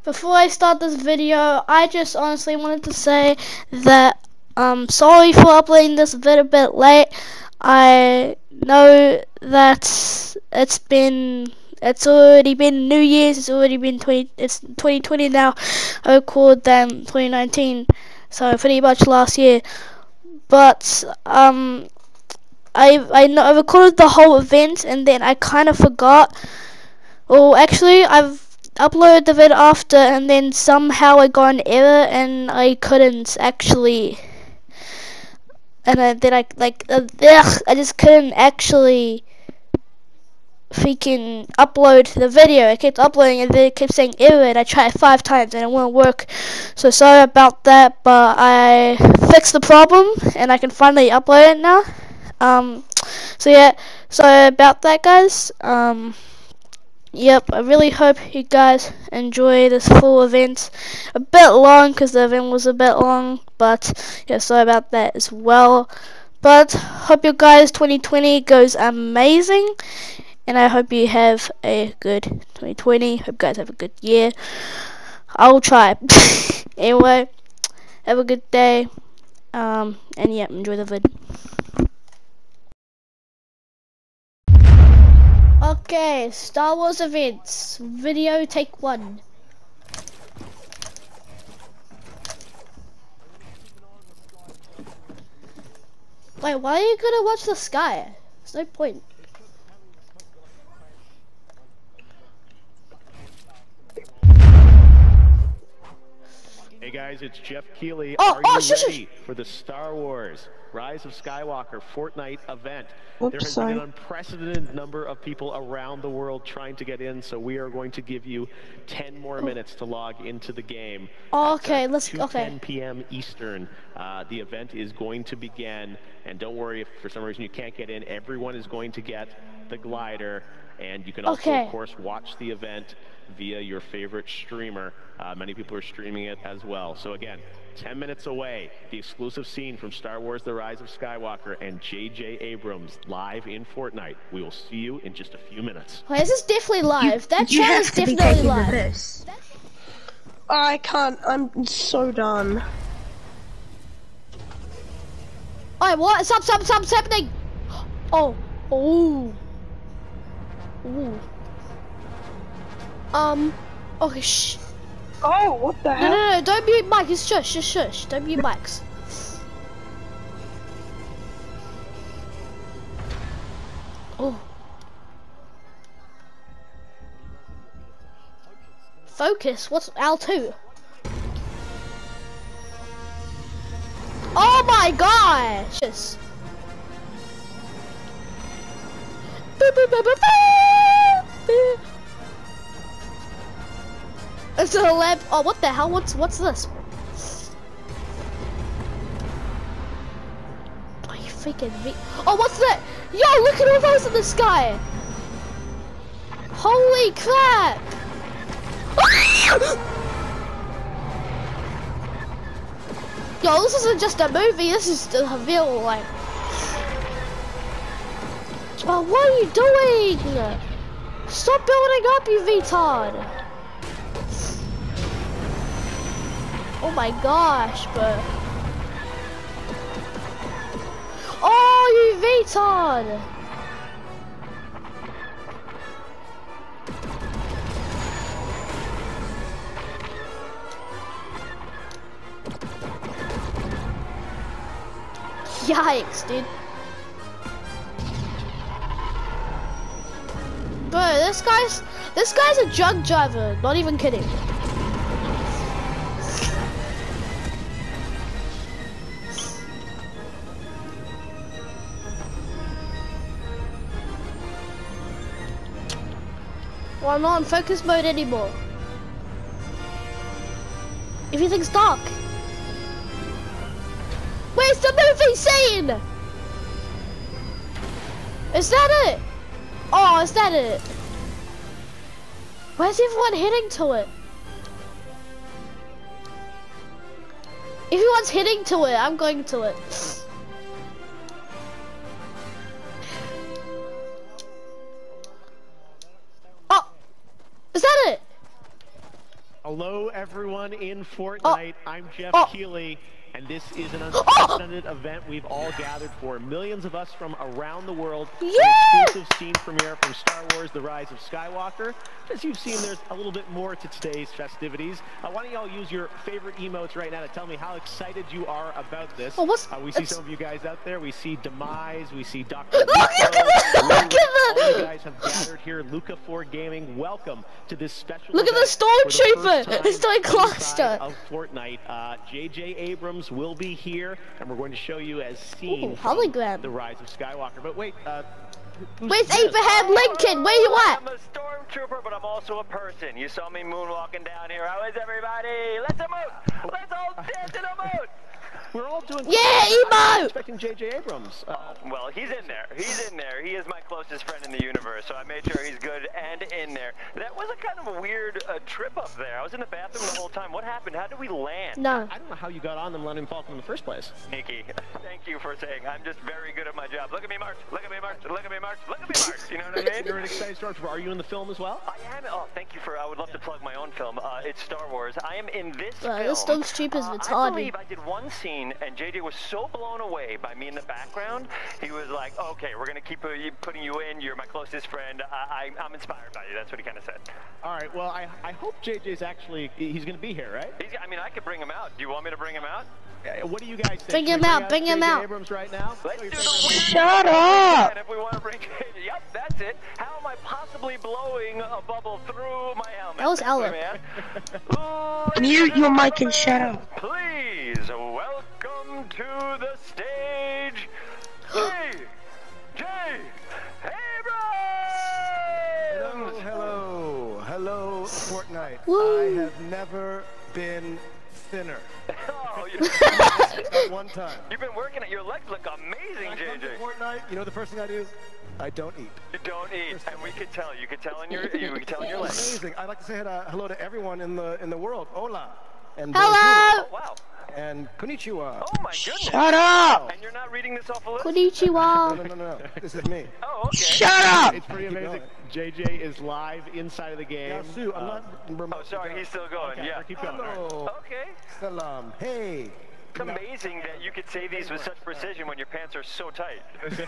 Before I start this video, I just honestly wanted to say that sorry for uploading this a little bit late. I know that it's already been New Year's, it's 2020 now. I recorded them 2019, so pretty much last year. But I recorded the whole event and then I kind of forgot. Well, actually, I've uploaded the vid after, and then somehow I got an error, and I couldn't actually. And then I just couldn't actually freaking upload the video. I kept uploading, and then it kept saying error, and I tried 5 times, and it wouldn't work. So sorry about that, but I fixed the problem, and I can finally upload it now. So yeah, sorry about that, guys. Yep, I really hope you guys enjoy this full event. A bit long because the event was a bit long, but yeah, sorry about that as well. But hope you guys 2020 goes amazing, and I hope you have a good 2020. Hope you guys have a good year. I'll try. Anyway, have a good day. And yeah, enjoy the vid. Okay, Star Wars events, video take 1. Wait, why are you gonna watch the sky? There's no point. Hey guys, it's Jeff Keighley. Are you ready for the Star Wars Rise of Skywalker Fortnite event? There has been an unprecedented number of people around the world trying to get in, so we are going to give you 10 more minutes to log into the game. Okay, let's go. 10 p.m. Eastern. The event is going to begin, and don't worry if for some reason you can't get in. Everyone is going to get the glider, and you can also, of course, watch the event via your favorite streamer. Many people are streaming it as well. So again, 10 minutes away, the exclusive scene from Star Wars The Rise of Skywalker and J.J. Abrams live in Fortnite. We will see you in just a few minutes. Wait, this is definitely live. That chat is definitely live. I can't, I'm so done. Alright, what? Stop, happening! Oh. Ooh. Okay, shh. Oh, what the hell? No, don't mute Mike, it's shush. Don't mute Mike's. Oh. Focus, what's L2? Oh my gosh! Just. It's a lab. Oh, what the hell? What's this? Oh, you freaking me! Oh, what's that? Yo, look at all those in the sky! Holy crap! Yo, this isn't just a movie. This is the real life. Oh, what are you doing? Stop building up, you retard! Oh my gosh, but... Oh, you retard! Yikes, dude. Bro, this guy's a drug driver, not even kidding. Well, I'm not in focus mode anymore. Everything's dark. Where's the movie scene? Is that it? Oh, is that it? Where's everyone heading to it? Everyone's heading to it. I'm going to it. Hello, everyone in Fortnite. I'm Jeff Keighley, and this is an unprecedented event we've all gathered for. Millions of us from around the world. An exclusive Steam premiere from Star Wars: The Rise of Skywalker. As you've seen, there's a little bit more to today's festivities. Why don't y'all use your favorite emotes right now to tell me how excited you are about this. We see some of you guys out there. We see Demise. We see Dr. Look at that! Look at that! All you guys have gathered here. Luca4 Gaming, welcome to this special Look at the Stormtrooper! It's doing cluster! Of Fortnite. J.J. Abrams will be here, and we're going to show you as seen from hologram. The Rise of Skywalker. But wait, where's Abraham Lincoln? Where you at? I'm a stormtrooper, but I'm also a person. You saw me moonwalking down here. How is everybody? Let's emote! Let's all dance and emote! We're all doing emote! Expecting J.J. Abrams. Well, he's in there. He's in there. He is my closest friend in the universe, so I made sure he's good and in there. That was a kind of a weird trip up there. I was in the bathroom the whole time. What happened? How did we land? No. I don't know how you got on them letting Falcon in the first place. Nikki, thank you for saying I'm just very good at my job. Look at me march. Look at me march. Look at me march. Look at me march. You know what I mean? You're an excited stormtrooper. Are you in the film as well? I am. Oh, thank you for. I would love to plug my own film. It's Star Wars. I am in this film. This Stormtrooper's retarded. I believe I did one scene, and JJ was so blown away by me in the background. He was like, "Okay, we're gonna keep putting you in. You're my closest friend. I'm inspired by you." That's what he kind of said. All right. Well, I hope JJ's actually he's gonna be here, right? I mean, I could bring him out. Do you want me to bring him out? What do you guys think? Bring him out. Bring him out. Abrams right now. Let's do the Shut up! if we want to bring JJ. Yep, that's it. How am I possibly blowing a bubble through my helmet? That was Alec. Mute your mic and shut up. Please welcome to the stage, J.J. Abrams! Hello, Fortnite. Woo. I have never been thinner. Oh, Not one time. you've been working at your legs look amazing, When I come to JJ. Fortnite, you know the first thing I do? I don't eat. You don't eat, and we could tell. You could tell in your legs. Amazing. I'd like to say hello to everyone in the world. Hola. And Hello! Oh, wow. and konnichiwa. Oh my goodness. Shut up! And you're not reading this off a list? Konnichiwa. No. This is me. Oh, okay. Shut up! It's pretty amazing. JJ is live inside of the game. Yeah, Sue, I'm not remote. Oh, sorry, he's still going. Okay, Yeah. keep going. Hello. Okay. Salam. Hey. It's amazing that you could say these with such precision when your pants are so tight.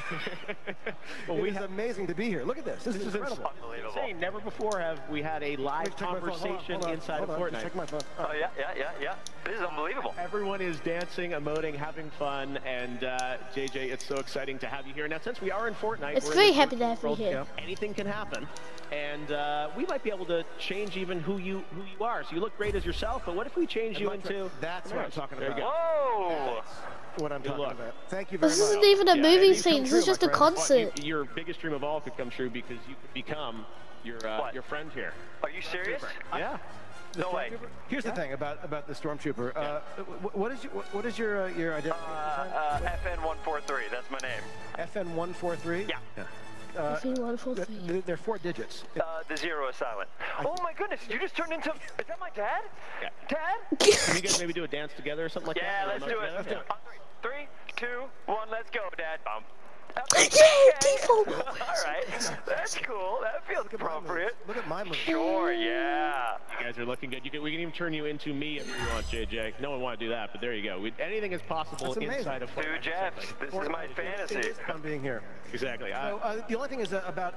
Well, It is amazing to be here. Look at this. This is incredible. Unbelievable. insane. Never before have we had a live Check my phone. Hold on, conversation hold on, inside hold of on. Fortnite. Check my phone. Oh, yeah. This is unbelievable. Everyone is dancing, emoting, having fun, and JJ, it's so exciting to have you here. Now, since we are in Fortnite, It's we're very in the happy to have virtual you world, here. anything can happen, and we might be able to change even who you are. So you look great as yourself, but what if we change you into? That's what I'm talking There you about. go. Whoa! What I'm talking luck. about. Thank you very This much. isn't even a Yeah, movie dreams come scene. This true, is just my a friend. concert. Your biggest dream of all could come true because you could become your friend here. Are you serious? Yeah. No way. Here's the thing about the Stormtrooper. What is your identity? FN143. That's my name. FN143. Yeah. They're 4 digits. The 0 is silent. Oh my goodness! You just turned into. Is that my dad? Yeah. Dad? Can you guys maybe do a dance together or something like Yeah, that? let's do it. Let's do it. 3, 2, 1, let's go, Dad. Yay, default! All right, that's cool. That feels appropriate. Look at my move. Sure, yeah. You guys are looking good. We can even turn you into me if you want, JJ. No one want to do that, but there you go. Anything is possible That's amazing. inside of Two Fortnite. Jeffs. This is my fantasy. I'm being here. Exactly. So, the only thing is about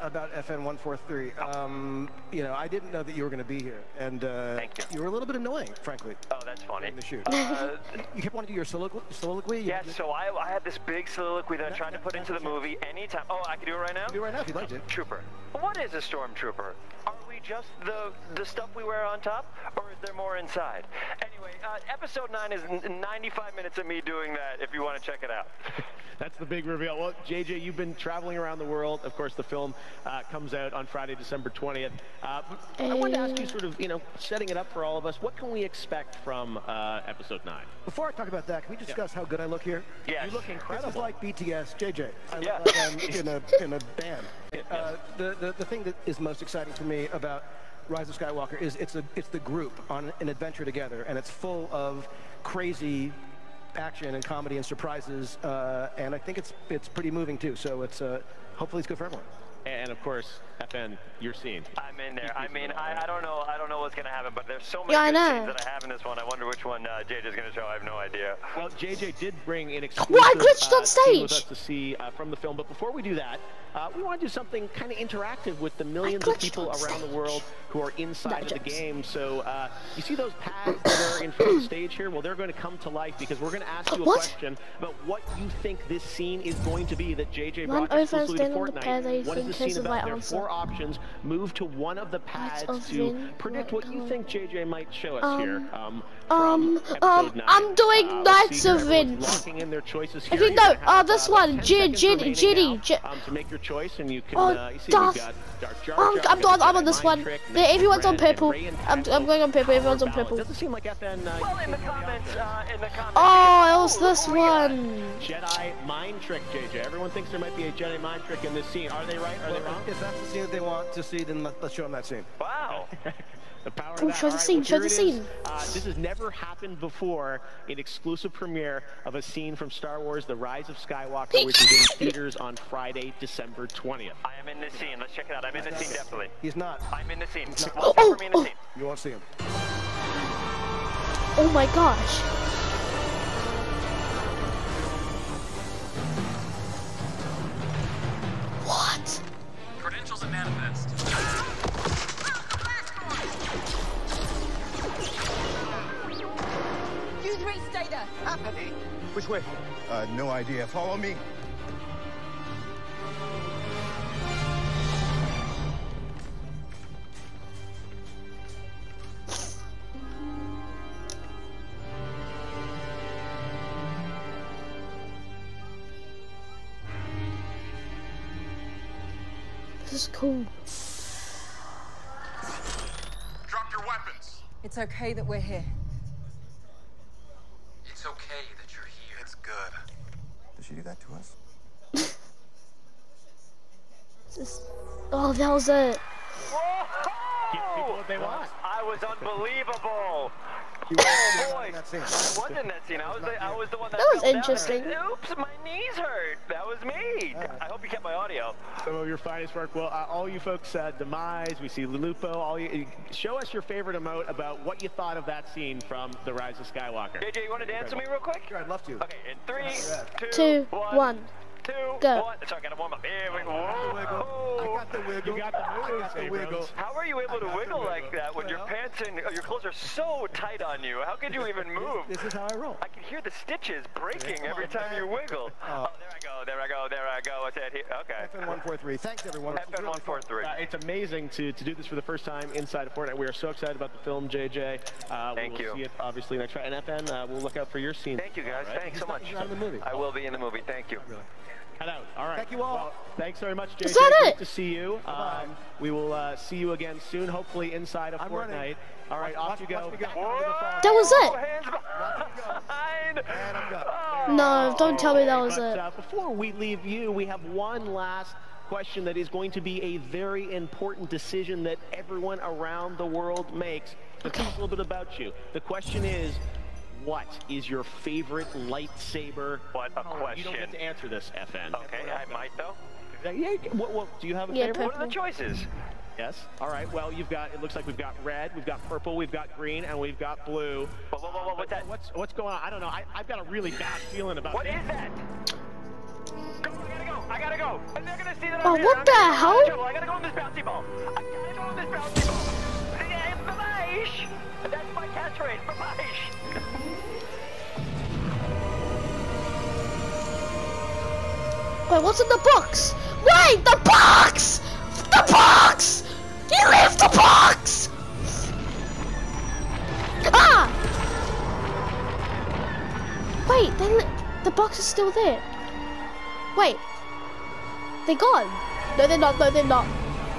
FN143. You know, I didn't know that you were going to be here, and Thank you. You were a little bit annoying, frankly, Oh, that's funny. in the shoot. You kept wanting to do your soliloquy. Yeah, so I had this big soliloquy that I tried to put into the movie anytime. Oh, I can do it right now? Do it right now if you'd like to. Trooper. What is a stormtrooper? Are we just the stuff we wear on top, or is there more inside? Anyway, episode 9 is 95 minutes of me doing that. If you want to check it out. That's the big reveal. Well, JJ, you've been traveling around the world. Of course, the film comes out on Friday, December 20th. I wanted to ask you, sort of, setting it up for all of us, what can we expect from episode 9? Before I talk about that, can we discuss how good I look here? Yes. You look incredible. This is like BTS, JJ. I Yeah. look like I'm in a band. The thing that is most exciting for me about Rise of Skywalker is it's the group on an adventure together, and it's full of crazy action and comedy and surprises, and I think it's pretty moving too. So it's hopefully it's good for everyone. And of course, FN, your scene. I'm in there. I mean, I don't know what's gonna happen, but there's so many good scenes that I have in this one. I wonder which one JJ's gonna show. I have no idea. Well, JJ did bring an exclusive on stage scene with us to see from the film, but before we do that, we want to do something kind of interactive with the millions of people around the world who are inside of the game. So you see those pads that are in front of the stage here? Well, they're going to come to life because we're going to ask you a question about what you think this scene is going to be that JJ brought exclusively to Fortnite. What is the scene about? There are 4 options. Move to one of the pads to predict what you think JJ might show us here. I'm doing Knights of Vin. Locking in their choices here. If you know, this one, Ginny. To make your choice, and you can. You see, we've got Dark Jar Jar, I'm on this one. Everyone's on purple. I'm going on purple. Everyone's on purple. Doesn't seem like FN. Well, in the comments. Oh, it was this one. Jedi mind trick, JJ. Everyone thinks there might be a Jedi mind trick in this scene. Are they right? Are they wrong? If that's the scene that they want to see, then let's show them that scene. Wow. The power of Oh, that. show the scene, show the scene. This has never happened before, an exclusive premiere of a scene from Star Wars The Rise of Skywalker, which is in theaters on Friday, December 20th. I am in this scene. Let's check it out. I'm in this scene, definitely. He's not. I'm in the scene. You won't see him. Oh my gosh. What? Credentials and manifest. You 3 stay there. Happening. Which way? No idea. Follow me. This is cool. Drop your weapons. It's okay that we're here. It's okay that you're here. It's good. Did she do that to us? Oh, that was it. Give people what they want. I was unbelievable. You Oh boy, in that scene. I wasn't in that scene. I was the one that. That was fell down. interesting. Oops, my knees hurt. That was me. I hope you kept my audio. Some of your finest work. Well, all you folks, Demise, we see Lulupo. All you, show us your favorite emote about what you thought of that scene from The Rise of Skywalker. JJ, you want to dance with me real quick? Sure, I'd love to. Okay, in 3, 2, 2, 1. 2, Go. 1. Sorry, I gotta warm up. Here we go. I got the wiggle. You got the wiggle. How are you able to wiggle like that when your pants and your clothes are so tight on you? How could you even move? This is how I roll. I can hear the stitches breaking every time you wiggle. Oh, there I go. What's that here? Okay. FN143. Thanks, everyone. FN143. It's amazing to do this for the first time inside of Fortnite. We are so excited about the film, JJ. Thank you. We'll see it obviously next Friday. And FN, we'll look out for your scene. Thank you, guys. Right? Thanks so much. He's not in the movie. I will be in the movie. Thank you. Really. Head out. All right. Thank you all. Well, thanks very much, JJ. Is that Great it? to see you. We will see you again soon, hopefully inside of I'm Fortnite. running. All right, off you go. That was it. Hands behind. And I'm done. No, don't tell me that was But, it. before we leave you, we have one last question that is going to be a very important decision that everyone around the world makes. To talk a little bit about you. The question is, what is your favorite lightsaber? What a question. You don't get to answer this, FN. Okay, I might though. Yeah, do you have a Yeah, favorite? What are the choices? Yes. All right. Well, it looks like we've got red, we've got purple, we've got green, and we've got blue. What's that? What's going on? I don't know. I've got a really bad feeling about What this. is that? Go, I gotta go. And they're gonna see that Oh, I'm here. what the hell? I gotta go on this bouncy ball. I gotta go on this bouncy ball. Babaish. That's my catchphrase. Babaish. Wait, what's in the box? Wait, the box! The box! You left the box! Ah! Wait, the box is still there. Wait. They're gone. No, they're not. No, they're not.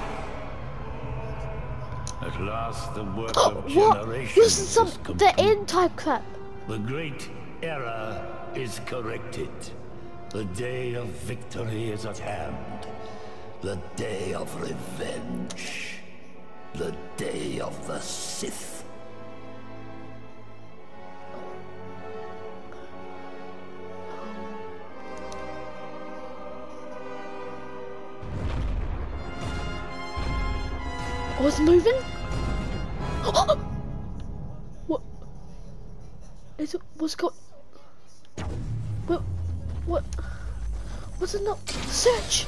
At last, the work of What? generations This is some is the complete. end type crap. The great error is corrected. The day of victory is at hand. The day of revenge. The day of the Sith. was moving? What? Is it? What's going? What? What? What's it not? Search!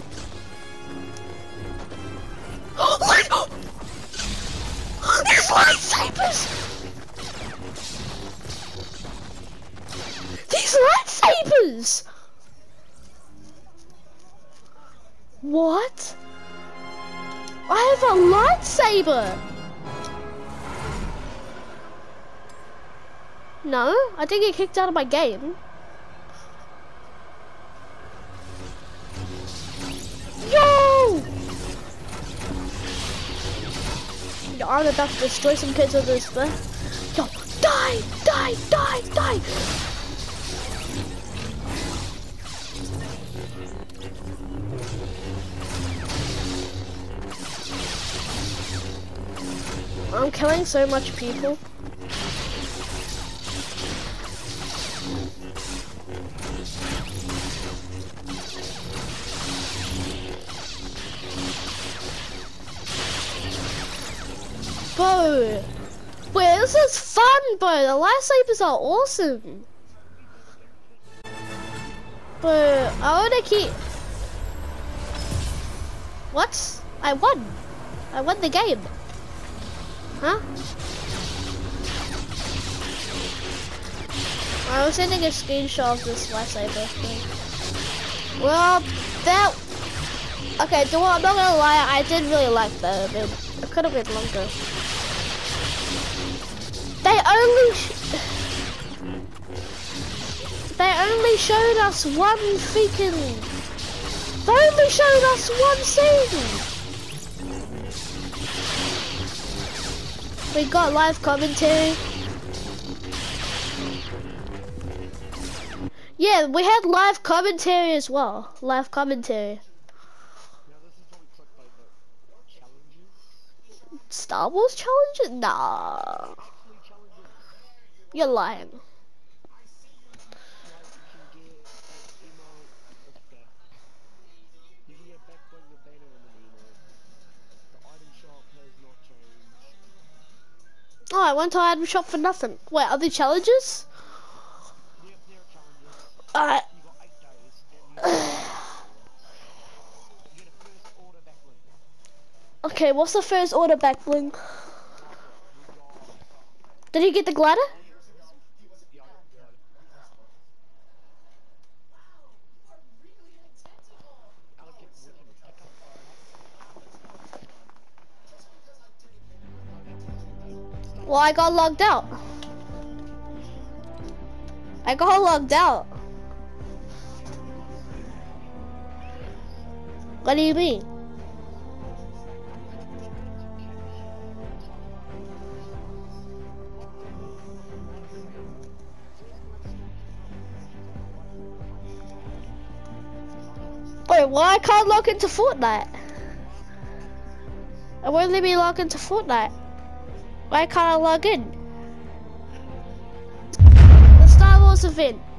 Oh, these lightsabers! These lightsabers! What? I have a lightsaber! No, I didn't get kicked out of my game. Yo! Yo, I'm about to destroy some kids with this thing. Yo, die, die, die, die! I'm killing so much people. Bro, wait, this is fun, bro. The lightsabers are awesome. Bro, I wanna keep. What? I won. I won the game. Huh? I was sending a screenshot of this lightsaber thing. Well, that. Okay, I'm not gonna lie. I did really like that. It could have been longer. They only showed us one freaking. They only showed us one scene. We got live commentary. Yeah, we had live commentary as well. Live commentary. Star Wars challenges? Nah. You're lying. Oh, I went to item shop for nothing. Wait, are there challenges? Okay, what's the first order back bling? Did he get the glider? Well, I got logged out. I got logged out. What do you mean? Wait, why I can't log into Fortnite? I won't let me log into Fortnite. Why can't I log in? The Star Wars event.